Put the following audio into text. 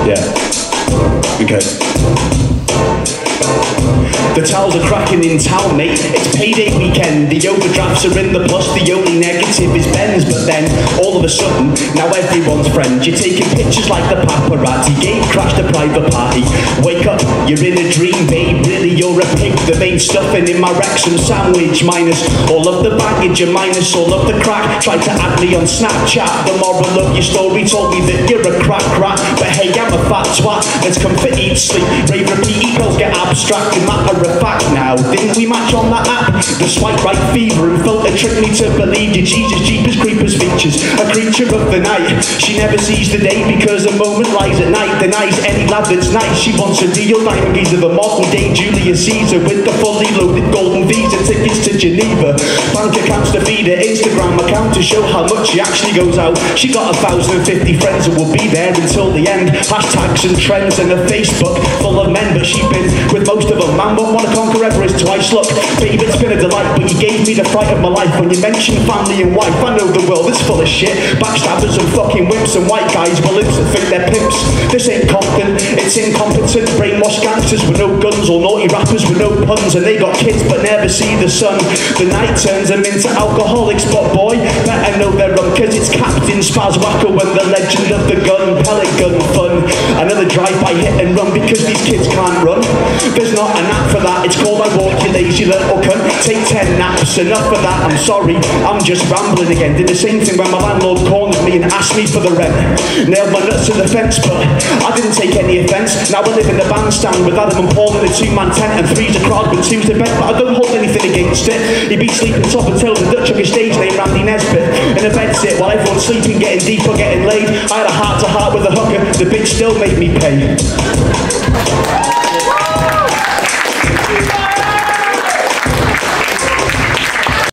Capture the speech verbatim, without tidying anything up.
Yeah. Okay. The towels are cracking in town, mate. It's payday weekend. The overdrafts are in the plus. The only negative is Ben's. But then, all of a sudden, now everyone's friend. You're taking pictures like the paparazzi. Gate crashed a private party. Wake up, you're in a dream, babe. Really, you're a pig. The main stuffing in my Wrexham sandwich. Minus all of the baggage and minus all of the crack. Tried to add me on Snapchat. The moral of your story told me that you're a crack rat. But hey, I'm a fat twat. Let's come for eat, sleep, rave, repeat. Equals get abstract. Matter of fact now, didn't we match on that app? The swipe right fever and filter tricked me to believe your Jesus Jeepers Creepers features a creature of the night. She never sees the day because the moment lies at night. Denies any lad that's nice. She wants a real diamond geezer, the modern day Julius Caesar with the fully loaded golden visa tickets to Geneva. Bank accounts to feed her Instagram account to show how much she actually goes out. She got a thousand and fifty friends who will be there until the end. Hashtags and trends and a Facebook full of men, but she's been with most of them. Man won't want to conquer Everest twice. Look, babe, it's been a delight, but you gave me the fright of my life when you mentioned family and wife. I know the world is full of shit, backstabbers and fucking wimps and white guys with lips that think they're pimps. This ain't Compton, it's incompetent, brainwashed gangsters with no guns or naughty rappers with no puns, and they got kids but never see the sun. The night turns them into alcoholics, but boy, better know they're wrong, cause it's Captain Spaz Wacko and the legend of the gun, pellet gun fun. Another drive-by hit and run because these kids can't run. There's not an app for that, it's called I Walk, you lazy little cunt. Take ten naps, enough of that, I'm sorry, I'm just rambling again. Did the same thing when my landlord cornered me and asked me for the rent. Nailed my nuts to the fence, but I didn't take any offence. Now I live in the bandstand with Adam and Paul in a two-man tent, and three's a crowd with two's a bed, but I don't hold anything against it. He'd be sleeping top and tail, the Dutch on his stage named Randy Nesbitt. In a bed sit while everyone's sleeping, getting deep or getting laid. I had a heart to heart with a hooker, the bitch still made me pay.